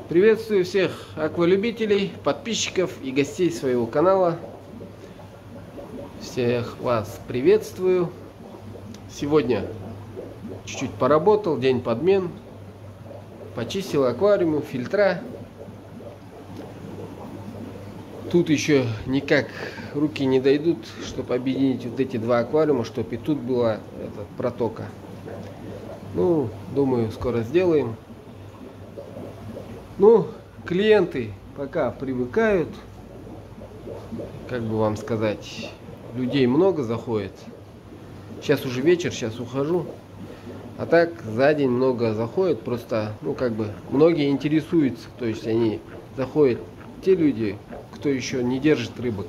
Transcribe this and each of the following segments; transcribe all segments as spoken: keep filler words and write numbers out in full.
Приветствую всех аквалюбителей, подписчиков и гостей своего канала. Всех вас приветствую. Сегодня чуть-чуть поработал, день подмен. Почистил аквариумы, фильтра. Тут еще никак руки не дойдут, чтобы объединить вот эти два аквариума, чтобы и тут была эта протока. Ну, думаю, скоро сделаем. Ну, клиенты пока привыкают, как бы вам сказать, людей много заходит. Сейчас уже вечер, сейчас ухожу. А так за день много заходит, просто, ну, как бы, многие интересуются. То есть они заходят, те люди, кто еще не держит рыбок.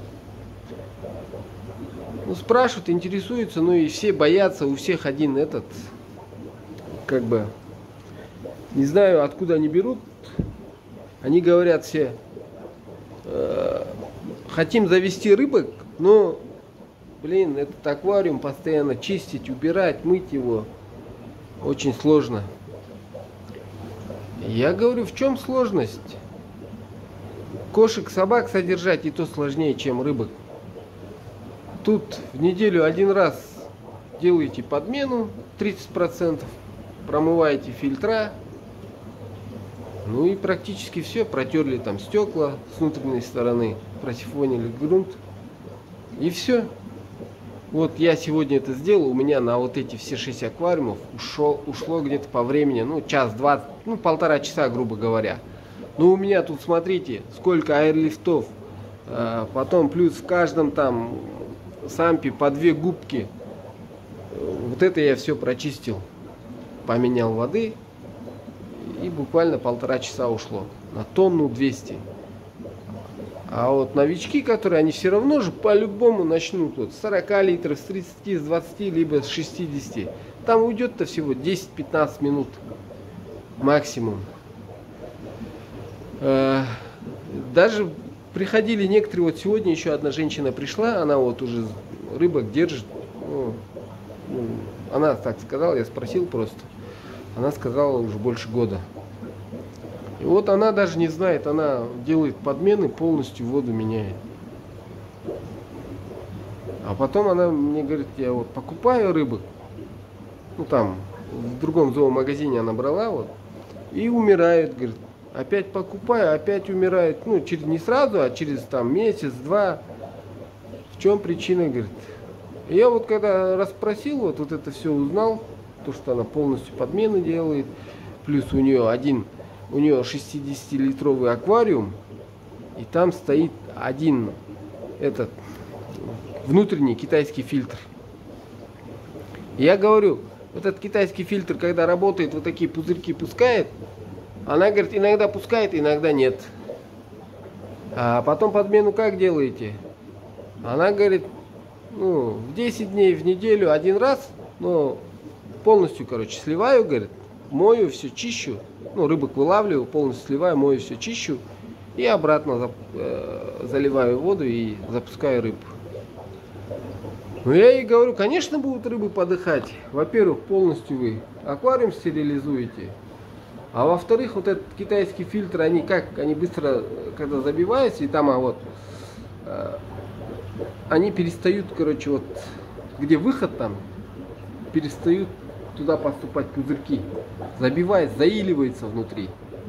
Ну, спрашивают, интересуются, ну и все боятся, у всех один этот, как бы, не знаю, откуда они берут. Они говорят все, э, хотим завести рыбок, но, блин, этот аквариум постоянно чистить, убирать, мыть его очень сложно. Я говорю, в чем сложность? Кошек, собак содержать и то сложнее, чем рыбок. Тут в неделю один раз делаете подмену тридцать процентов, промываете фильтра. Ну и практически все. Протерли там стекла с внутренней стороны, просифонили грунт. И все. Вот я сегодня это сделал. У меня на вот эти все шесть аквариумов ушел, ушло где-то по времени, ну, час-двадцать, ну, полтора часа, грубо говоря. Ну, у меня тут, смотрите, сколько аэрлифтов. А, потом плюс в каждом там сампе по две губки. Вот это я все прочистил. Поменял воды. И буквально полтора часа ушло на тонну двести. А вот новички, которые, они все равно же по-любому начнут вот с сорока литров, с тридцати, с двадцати, либо с шестидесяти. Там уйдет-то всего десять-пятнадцать минут максимум. Даже приходили некоторые, вот сегодня еще одна женщина пришла, она вот уже рыбок держит. Ну, она так сказала, я спросил просто. Она сказала, уже больше года. И вот она даже не знает, она делает подмены, полностью воду меняет. А потом она мне говорит, я вот покупаю рыбок, ну там, в другом зоомагазине она брала, вот, и умирает, говорит. Опять покупаю, опять умирает, ну, через, не сразу, а через там месяц-два. В чем причина, говорит. И я вот когда расспросил, вот, вот это все узнал, то, что она полностью подмены делает, плюс у нее один, у нее шестидесятилитровый аквариум, и там стоит один этот внутренний китайский фильтр. Я говорю, вот этот китайский фильтр, когда работает, вот такие пузырьки пускает, она говорит, иногда пускает, иногда нет. А потом подмену как делаете? Она говорит, ну, в десять дней в неделю один раз, но полностью, короче, сливаю, говорит, мою, все чищу, ну, рыбок вылавливаю, полностью сливаю, мою, все чищу, и обратно за, э, заливаю воду и запускаю рыб. Ну, я ей говорю, конечно, будут рыбы подыхать. Во-первых, полностью вы аквариум стерилизуете, а во-вторых, вот этот китайский фильтр, они как, они быстро, когда забиваются, и там, а вот, э, они перестают, короче, вот, где выход там, перестают туда поступать пузырьки, забивается, заиливается внутри.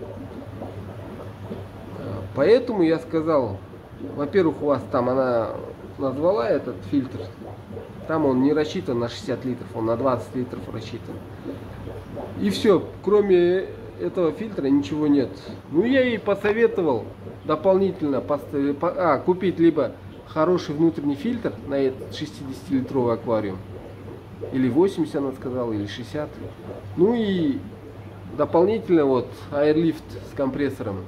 Поэтому я сказал, во-первых, у вас там, она назвала этот фильтр, там он не рассчитан на шестьдесят литров, он на двадцать литров рассчитан. И все, кроме этого фильтра ничего нет. Ну, я ей посоветовал дополнительно поставить, а, купить либо хороший внутренний фильтр на этот шестидесятилитровый аквариум, или восемьдесят она сказала, или шестьдесят. Ну и дополнительно вот аэрлифт с компрессором.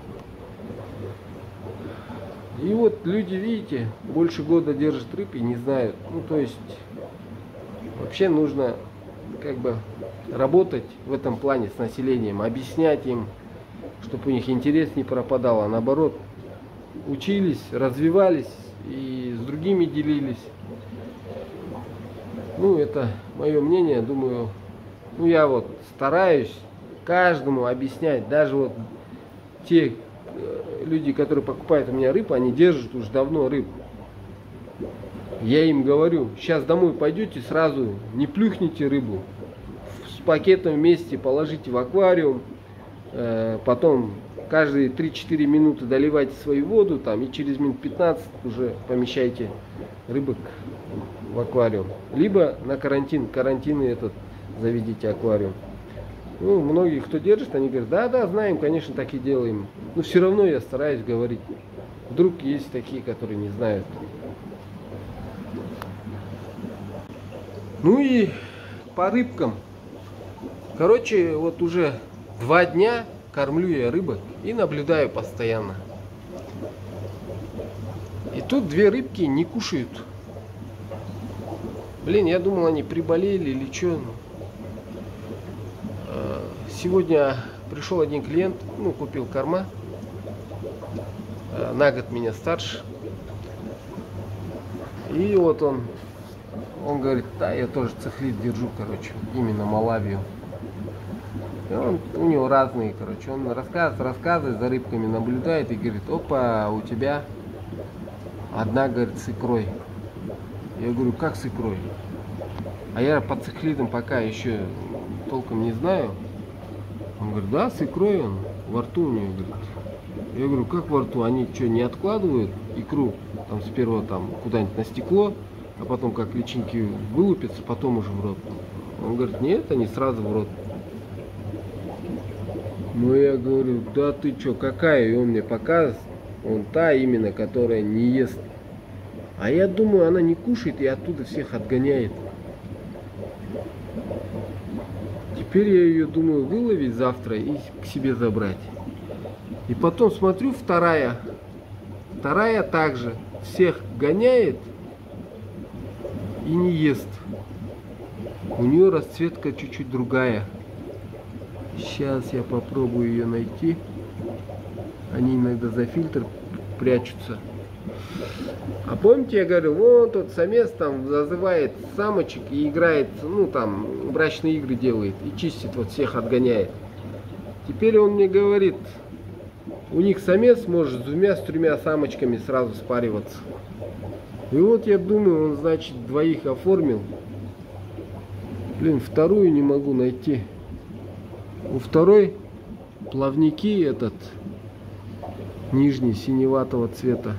И вот люди, видите, больше года держат рыб и не знают. Ну, то есть вообще нужно как бы работать в этом плане с населением, объяснять им, чтобы у них интерес не пропадал, а наоборот учились, развивались и с другими делились. Ну, это мое мнение, думаю, ну, я вот стараюсь каждому объяснять, даже вот те люди, которые покупают у меня рыбу, они держат уже давно рыбу. Я им говорю, сейчас домой пойдете, сразу не плюхните рыбу, с пакетом вместе положите в аквариум, потом каждые три-четыре минуты доливайте свою воду, там, и через минут пятнадцать уже помещайте рыбок в аквариум. Либо на карантин, карантинный этот заведите аквариум. Ну, многие, кто держит, они говорят, да, да, знаем, конечно, так и делаем. Но все равно я стараюсь говорить. Вдруг есть такие, которые не знают. Ну и по рыбкам. Короче, вот уже два дня кормлю я рыбок и наблюдаю постоянно. И тут две рыбки не кушают. Блин, я думал, они приболели или что. Сегодня пришел один клиент, ну, купил корма. На год меня старше. И вот он, он говорит, да, я тоже цихлит держу, короче, именно Малавию. И он, у него разные, короче, он рассказывает, рассказывает, за рыбками наблюдает и говорит, опа, у тебя одна, говорит, с икрой. Я говорю, как с икрой? А я по цихлитам пока еще толком не знаю. Он говорит, да, с икрой он, во рту у нее, говорит. Я говорю, как во рту? Они что, не откладывают икру там сперва там куда-нибудь на стекло, а потом как личинки вылупятся, потом уже в рот? Он говорит, нет, они сразу в рот. Ну я говорю, да ты что, какая? И он мне показывает, он та именно, которая не ест. А я думаю, она не кушает и оттуда всех отгоняет. Теперь я ее думаю выловить завтра и к себе забрать. И потом смотрю, вторая. Вторая также всех гоняет и не ест. У нее расцветка чуть-чуть другая. Сейчас я попробую ее найти. Они иногда за фильтр прячутся. А помните, я говорю, вон тот самец там зазывает самочек и играет, ну там, брачные игры делает и чистит, вот всех отгоняет. Теперь он мне говорит, у них самец может с двумя, с тремя самочками сразу спариваться. И вот я думаю, он, значит, двоих оформил. Блин, вторую не могу найти. У второй плавники этот нижний синеватого цвета.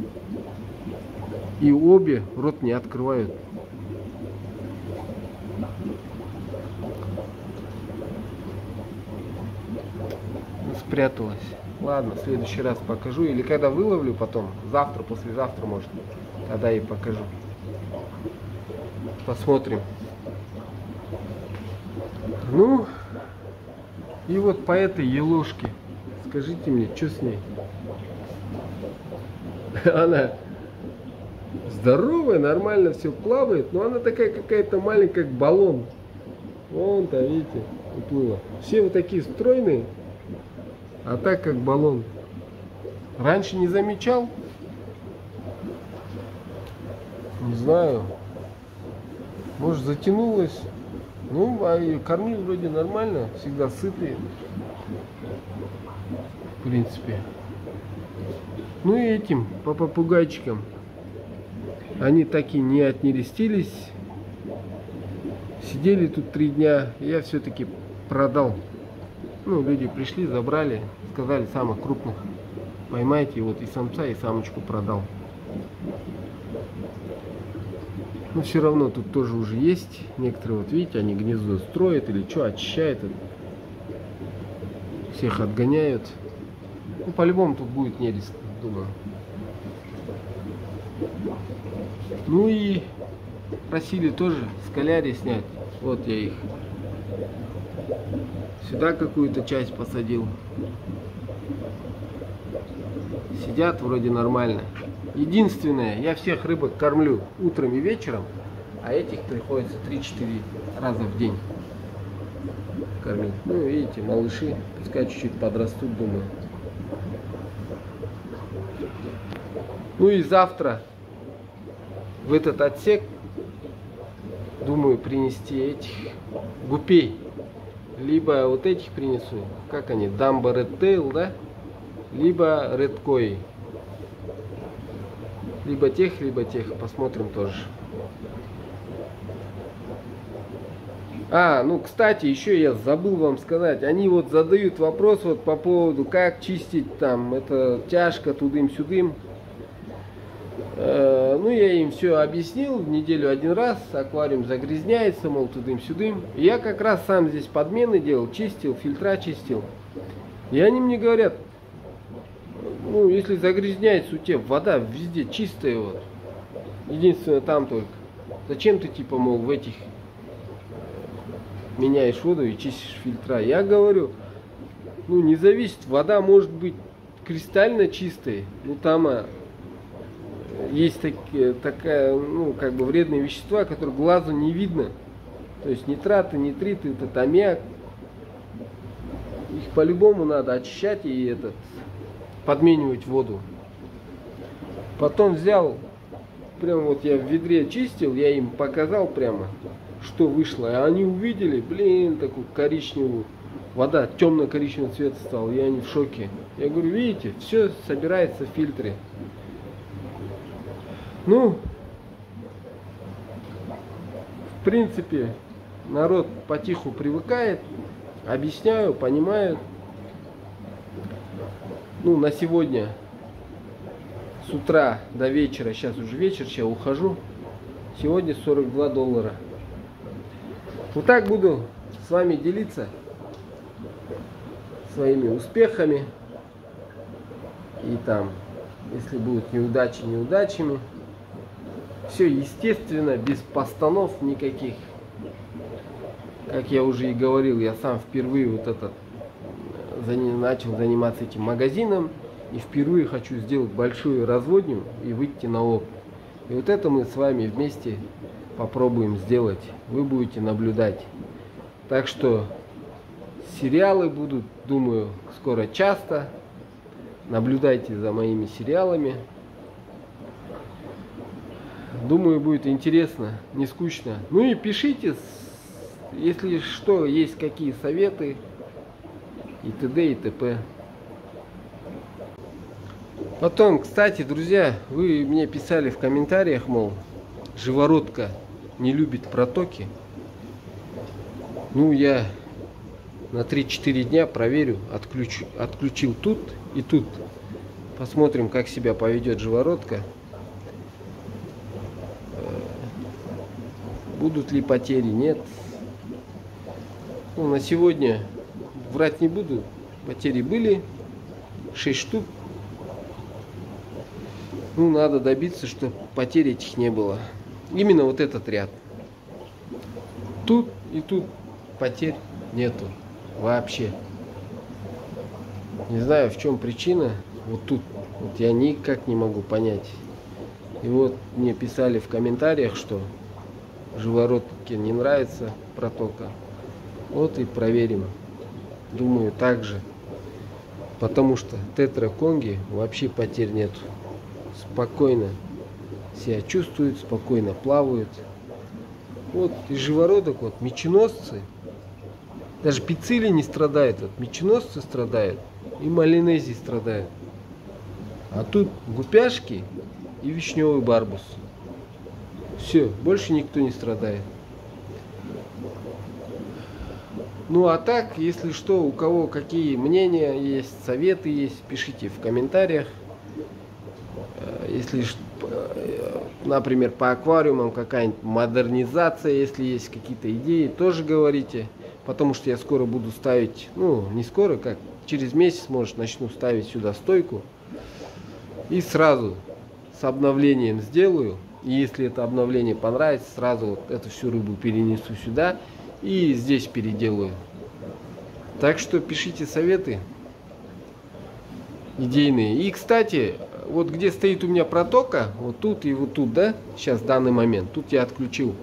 И обе рот не открывают. Спряталась. Ладно, в следующий раз покажу. Или когда выловлю потом, завтра, послезавтра, может, тогда и покажу. Посмотрим. Ну, и вот по этой елошке. Скажите мне, что с ней? Она здоровая, нормально все плавает, но она такая какая-то маленькая, как баллон. Вон там, видите, уплыла. Все вот такие стройные, а так как баллон. Раньше не замечал. Не знаю. Может, затянулась. Ну, а и кормил вроде нормально, всегда сытые. В принципе. Ну и этим, по попугайчикам. Они так и не отнерестились. Сидели тут три дня. Я все-таки продал. Ну, люди пришли, забрали. Сказали, самых крупных поймайте. Вот и самца, и самочку продал. Но все равно тут тоже уже есть. Некоторые, вот видите, они гнездо строят или что, очищают. Всех отгоняют. Ну, по-любому тут будет нерест, думаю. Ну и просили тоже скалярий снять. Вот я их сюда какую-то часть посадил. Сидят вроде нормально. Единственное, я всех рыбок кормлю утром и вечером, а этих приходится три-четыре раза в день кормить. Ну, видите, малыши, пускай чуть-чуть подрастут, думаю. Ну и завтра в этот отсек думаю принести этих гупей. Либо вот этих принесу. Как они? Дамба Red Tail, да? либо редкой. Либо тех, либо тех. Посмотрим тоже. А, ну, кстати, еще я забыл вам сказать. Они вот задают вопрос вот по поводу, как чистить там. Это тяжко, тудым-сюдым. Э, ну, я им все объяснил. В неделю один раз. Аквариум загрязняется, мол, тудым-сюдым. Я как раз сам здесь подмены делал, чистил, фильтра чистил. И они мне говорят, ну, если загрязняется у тебя вода везде чистая, вот. Единственное, там только. Зачем ты, типа, мол, в этих меняешь воду и чистишь фильтра? Я говорю, ну, не зависит. Вода может быть кристально чистой. Ну, там а, есть такие, такая, ну, как бы вредные вещества, которые глазу не видно. То есть нитраты, нитриты, этот аммиак. Их по-любому надо очищать и этот, подменивать воду. Потом взял, прям вот я в ведре чистил, я им показал прямо, что вышло. И они увидели, блин, такую коричневую, вода темно-коричневого цвета стала, и они в шоке. Я говорю, видите, все собирается в фильтре. Ну, в принципе, народ потиху привыкает, объясняю, понимают. Ну, на сегодня с утра до вечера, сейчас уже вечер, сейчас ухожу. Сегодня сорок два доллара. Вот так буду с вами делиться своими успехами. И там, если будут неудачи, неудачами. Все естественно, без постанов никаких. Как я уже и говорил, я сам впервые вот этот начал заниматься этим магазином. И впервые хочу сделать большую разводню и выйти на опыт. И вот это мы с вами вместе попробуем сделать. Вы будете наблюдать. Так что сериалы будут, думаю, скоро часто. Наблюдайте за моими сериалами. Думаю, будет интересно, не скучно. Ну и пишите, если что, есть какие советы и т.д. и т.п. Потом, кстати, друзья, вы мне писали в комментариях, мол, живородка не любит протоки. Ну, я на три-четыре дня проверю, отключу, отключил тут и тут. Посмотрим, как себя поведет живородка. Будут ли потери, нет. Ну, на сегодня врать не буду. Потери были. шесть штук. Ну, надо добиться, чтобы потерь этих не было. Именно вот этот ряд. Тут и тут потерь нету. Вообще. Не знаю, в чем причина. Вот тут. Вот я никак не могу понять. И вот мне писали в комментариях, что живородке не нравится протока. Вот и проверим. Думаю, так же. Потому что тетраконги вообще потерь нету. Спокойно себя чувствуют, спокойно плавают. Вот из живородок, вот меченосцы, даже пиццили не страдают, вот меченосцы страдают и малинези страдают. А тут гупяшки и вишневый барбус. Все, больше никто не страдает. Ну а так, если что, у кого какие мнения есть, советы есть, пишите в комментариях. Если, например, по аквариумам какая-нибудь модернизация, если есть какие-то идеи, тоже говорите. Потому что я скоро буду ставить, ну не скоро, как через месяц, может, начну ставить сюда стойку. И сразу с обновлением сделаю. И если это обновление понравится, сразу вот эту всю рыбу перенесу сюда и здесь переделаю. Так что пишите советы идейные. И, кстати, вот где стоит у меня протока, вот тут и вот тут, да, сейчас в данный момент, тут я отключил.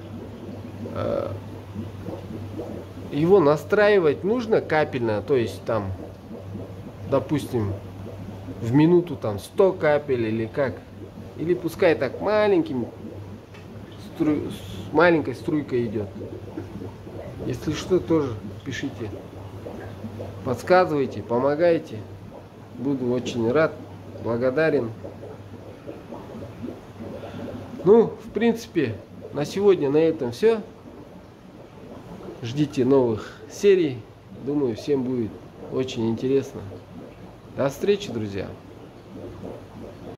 Его настраивать нужно капельно, то есть там, допустим, в минуту там сто капель или как. Или пускай так маленьким, стру... с маленькой струйкой идет. Если что, тоже пишите. Подсказывайте, помогайте. Буду очень рад, благодарен. Ну, в принципе, на сегодня на этом все. Ждите новых серий. Думаю, всем будет очень интересно. До встречи, друзья!